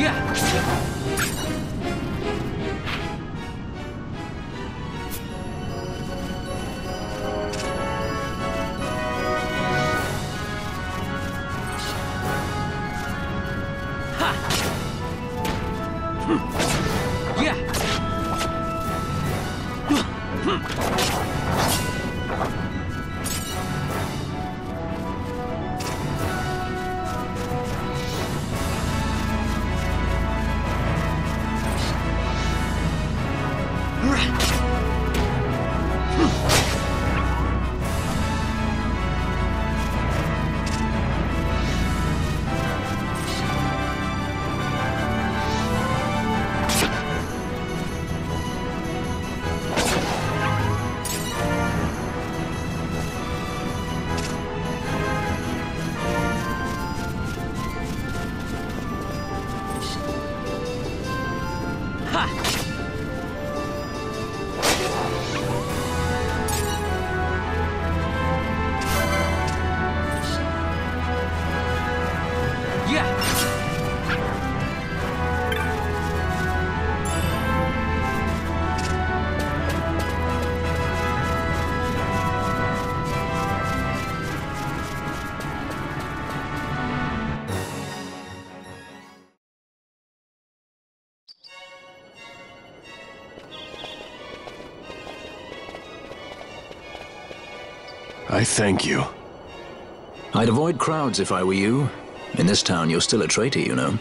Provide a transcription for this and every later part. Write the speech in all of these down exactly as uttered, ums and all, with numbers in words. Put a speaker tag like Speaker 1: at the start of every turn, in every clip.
Speaker 1: I thank you.
Speaker 2: I'd avoid crowds if I were you. In this town, you're still a traitor, you know.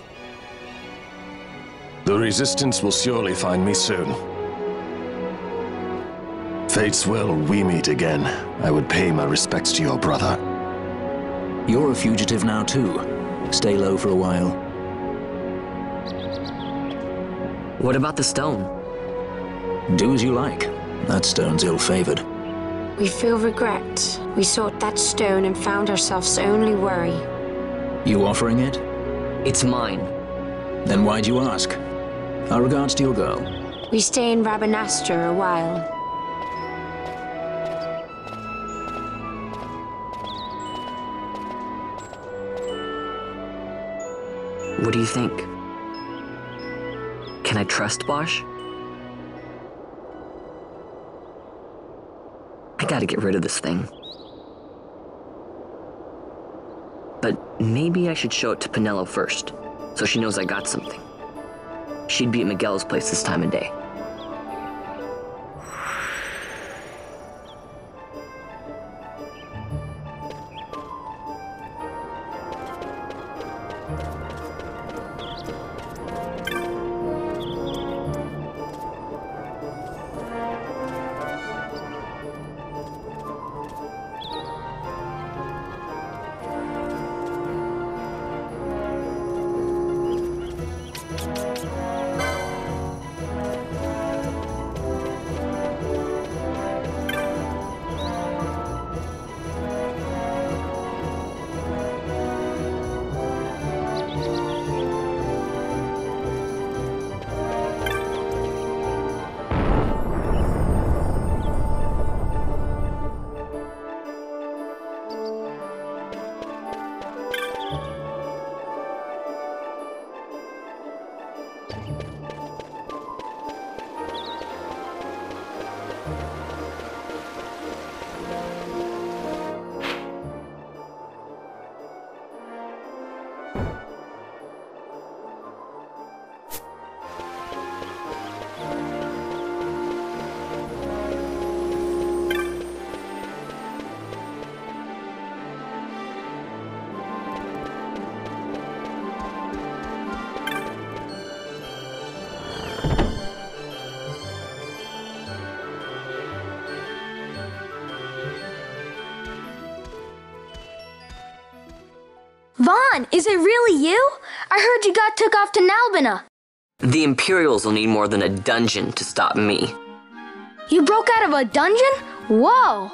Speaker 1: The Resistance will surely find me soon. Fate's will, we meet again. I would pay my respects to your brother.
Speaker 2: You're a fugitive now, too. Stay low for a while.
Speaker 3: What about the stone?
Speaker 2: Do as you like. That stone's ill-favored.
Speaker 4: We feel regret. We sought that stone and found ourselves only worry.
Speaker 2: You offering it?
Speaker 3: It's mine.
Speaker 2: Then why'd you ask? Our regards to your girl.
Speaker 4: We stay in Rabanastre a while.
Speaker 3: What do you think? Can I trust Bosch? I gotta get rid of this thing. But maybe I should show it to Penelo first, so she knows I got something. She'd be at Miguel's place this time of day.
Speaker 5: Vaughn, is it really you? I heard you got took off to Nalbina.
Speaker 3: The Imperials will need more than a dungeon to stop me.
Speaker 5: You broke out of a dungeon? Whoa!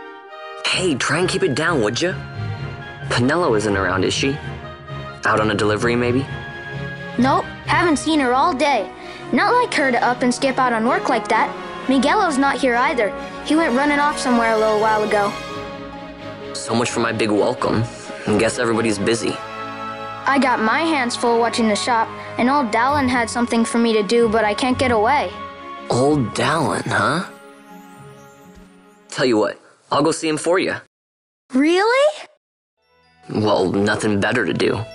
Speaker 3: Hey, try and keep it down, would ya? Penelo isn't around, is she? Out on a delivery, maybe?
Speaker 5: Nope, haven't seen her all day. Not like her to up and skip out on work like that. Miguelo's not here either. He went running off somewhere a little while ago.
Speaker 3: So much for my big welcome. I guess everybody's busy.
Speaker 5: I got my hands full watching the shop. And old Dallin had something for me to do, but I can't get away.
Speaker 3: Old Dallin, huh? Tell you what, I'll go see him for you.
Speaker 5: Really?
Speaker 3: Well, nothing better to do.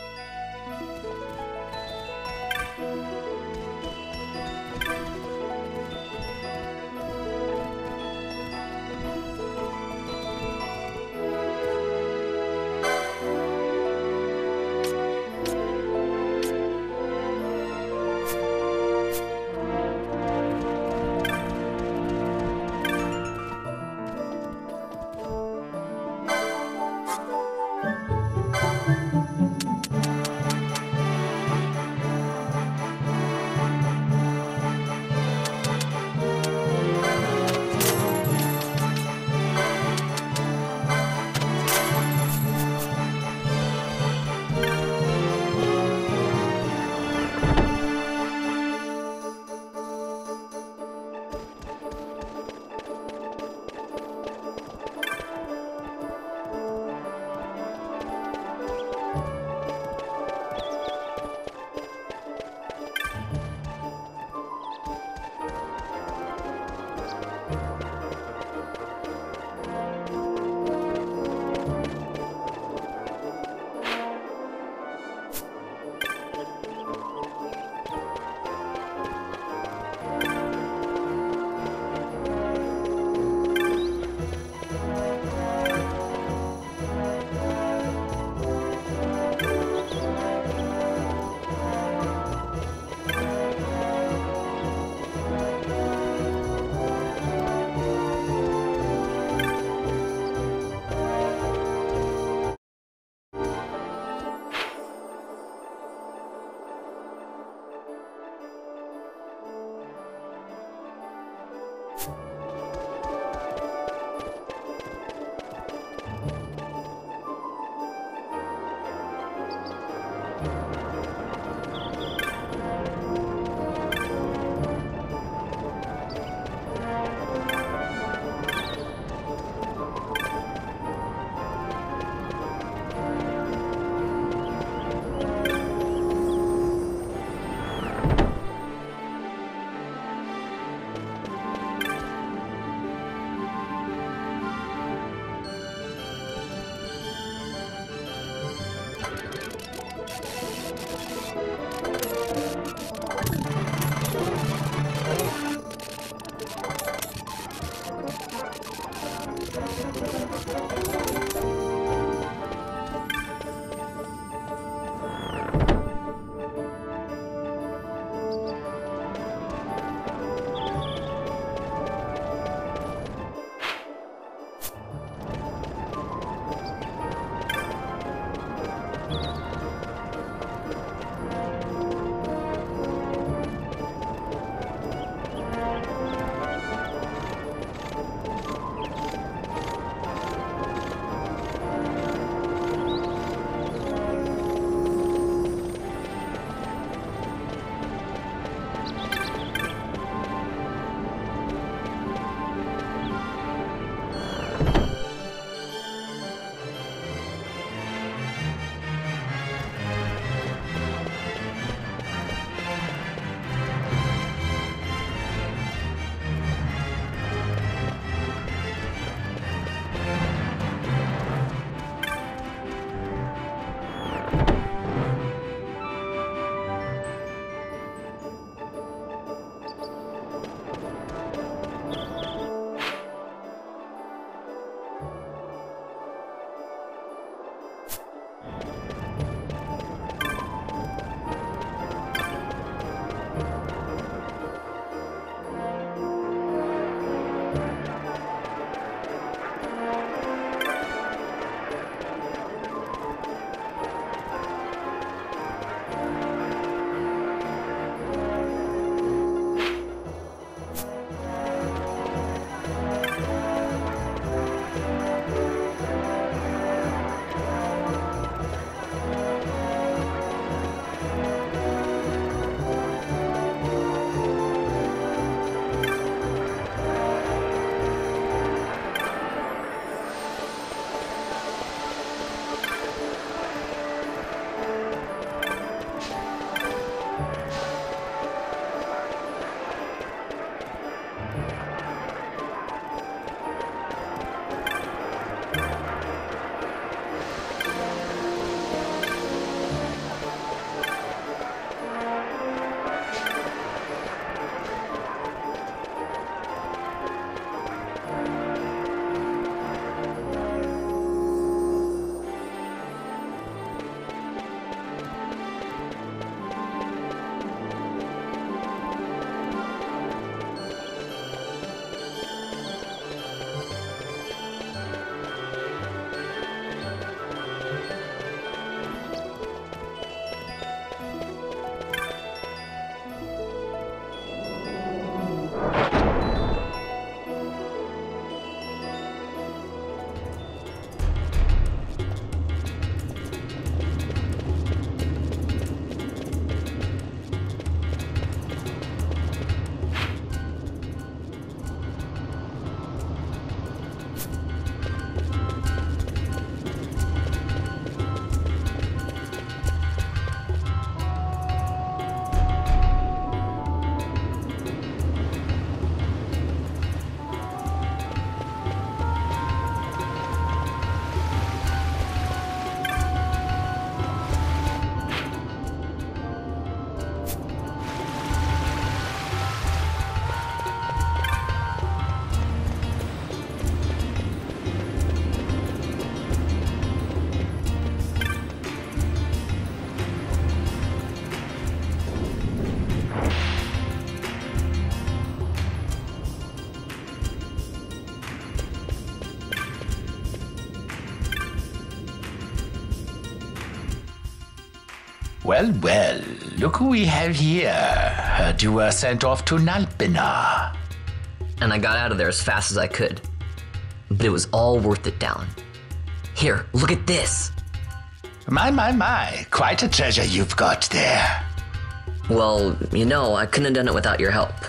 Speaker 6: Well, well, look who we have here. Heard you were sent off to Nalpina.
Speaker 3: And I got out of there as fast as I could. But it was all worth it, Dallin. Here, look at this.
Speaker 6: My, my, my. Quite a treasure you've got there.
Speaker 3: Well, you know, I couldn't have done it without your help.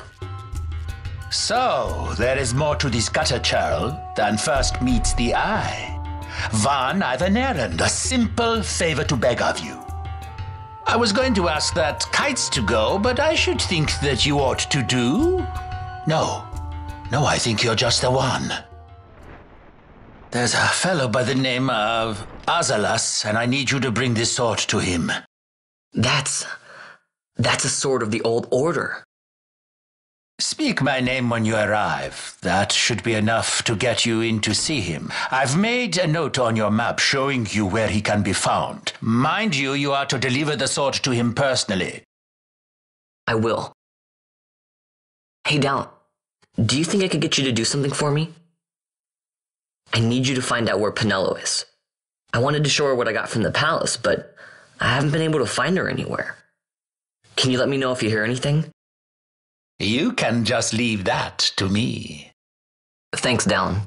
Speaker 6: So, there is more to this gutter churl than first meets the eye. Van, I've an errand, a simple favor to beg of you. I was going to ask that kites to go, but I should think that you ought to do. No. No, I think you're just the one. There's a fellow by the name of Azalas, and I need you to bring this sword to him.
Speaker 3: That's... that's a sword of the old order.
Speaker 6: Speak my name when you arrive. That should be enough to get you in to see him. I've made a note on your map showing you where he can be found. Mind you, you are to deliver the sword to him personally.
Speaker 3: I will. Hey, Dallin, do you think I could get you to do something for me? I need you to find out where Penelo is. I wanted to show her what I got from the palace, but I haven't been able to find her anywhere. Can you let me know if you hear anything?
Speaker 6: You can just leave that to me.
Speaker 3: Thanks, Dallin.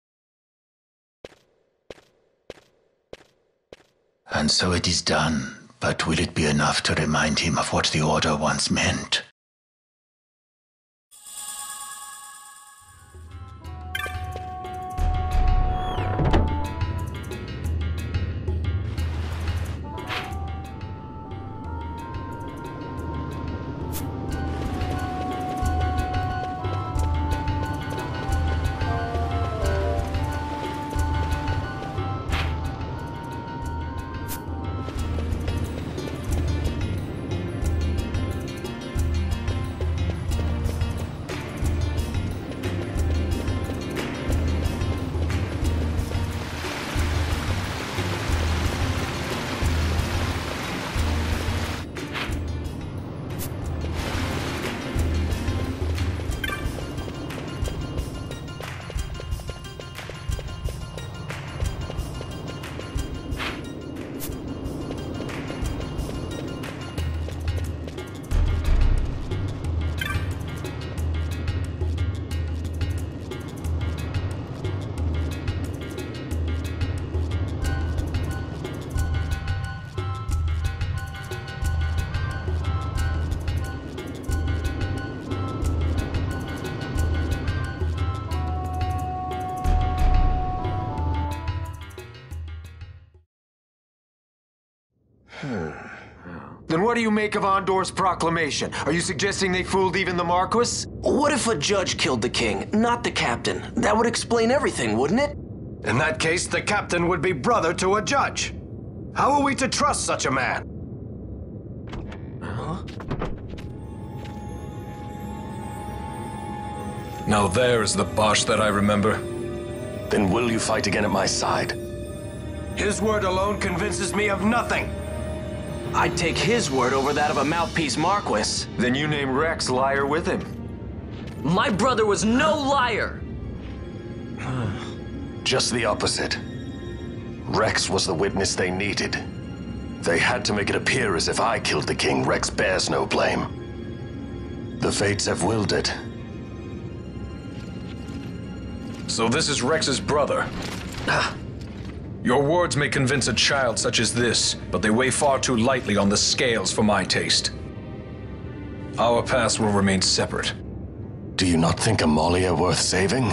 Speaker 6: And so it is done, but will it be enough to remind him of what the Order once meant?
Speaker 7: Then what do you make of Andor's proclamation? Are you suggesting they fooled even the Marquis?
Speaker 8: What if a judge killed the king, not the captain? That would explain everything, wouldn't it?
Speaker 7: In that case, the captain would be brother to a judge. How are we to trust such a man?
Speaker 8: Huh?
Speaker 9: Now there is the Bosch that I remember.
Speaker 1: Then will you fight again at my side?
Speaker 7: His word alone convinces me of nothing.
Speaker 8: I'd take his word over that of a mouthpiece Marquis.
Speaker 7: Then you name Rex liar with him.
Speaker 3: My brother was no liar!
Speaker 1: Just the opposite. Rex was the witness they needed. They had to make it appear as if I killed the king. Rex bears no blame. The fates have willed it.
Speaker 9: So this is Rex's brother. Your words may convince a child such as this, but they weigh far too lightly on the scales for my taste. Our paths will remain separate.
Speaker 1: Do you not think Amalia worth saving?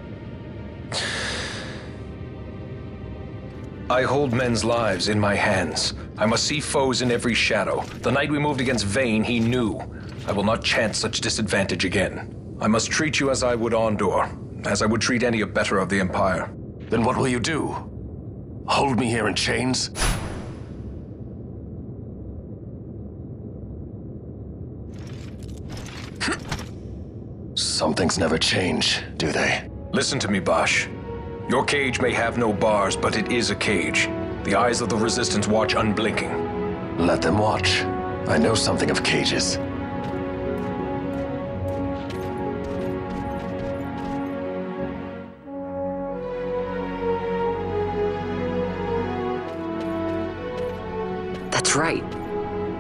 Speaker 9: I hold men's lives in my hands. I must see foes in every shadow. The night we moved against Vayne, he knew. I will not chance such disadvantage again. I must treat you as I would Andor, as I would treat any abettor of the Empire.
Speaker 1: Then what will you do? Hold me here in chains? Some things never change, do they?
Speaker 9: Listen to me, Bosch. Your cage may have no bars, but it is a cage. The eyes of the Resistance watch unblinking.
Speaker 1: Let them watch. I know something of cages.
Speaker 3: That's right.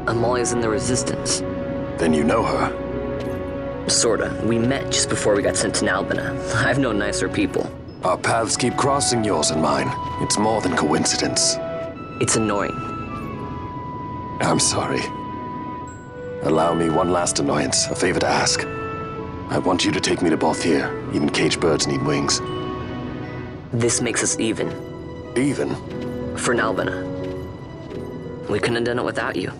Speaker 3: Amalia's in the Resistance.
Speaker 1: Then you know her?
Speaker 3: Sorta. We met just before we got sent to Nalbina. I've known nicer people.
Speaker 1: Our paths keep crossing, yours and mine. It's more than coincidence.
Speaker 3: It's annoying.
Speaker 1: I'm sorry. Allow me one last annoyance, a favor to ask. I want you to take me to Balthier. Even caged birds need wings.
Speaker 3: This makes us even.
Speaker 1: Even?
Speaker 3: For Nalbina. We couldn't have done it without you.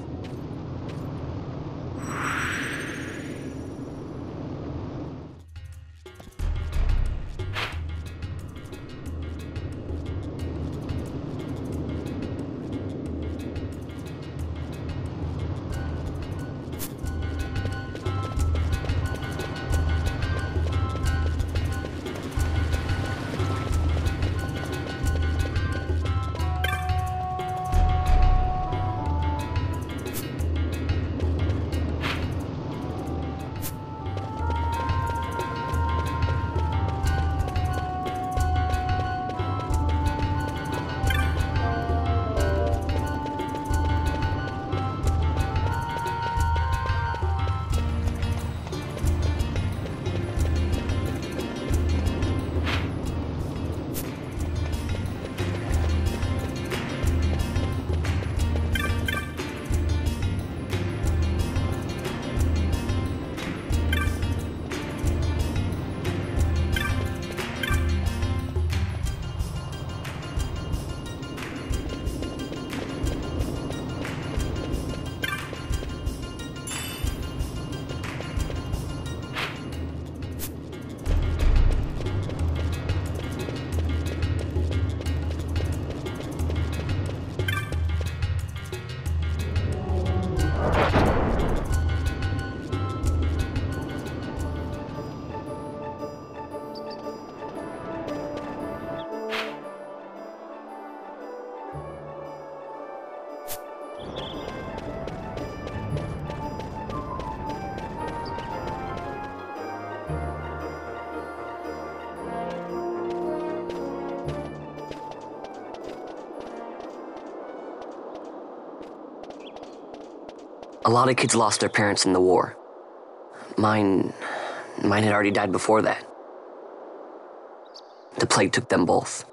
Speaker 3: A lot of kids lost their parents in the war. Mine... mine had already died before that. The plague took them both.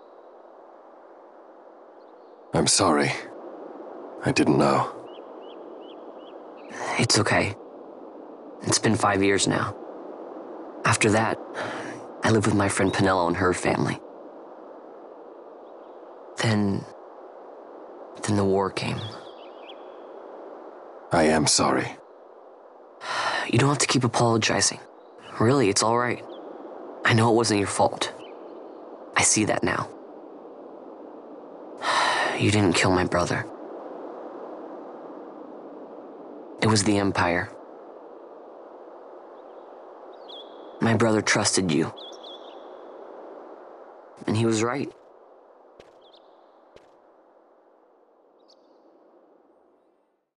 Speaker 1: I'm sorry. I didn't know.
Speaker 3: It's okay. It's been five years now. After that, I lived with my friend Penelo and her family. Then... then the war came.
Speaker 1: I am sorry.
Speaker 3: You don't have to keep apologizing. Really, it's all right. I know it wasn't your fault. I see that now. You didn't kill my brother. It was the Empire. My brother trusted you. And he was right.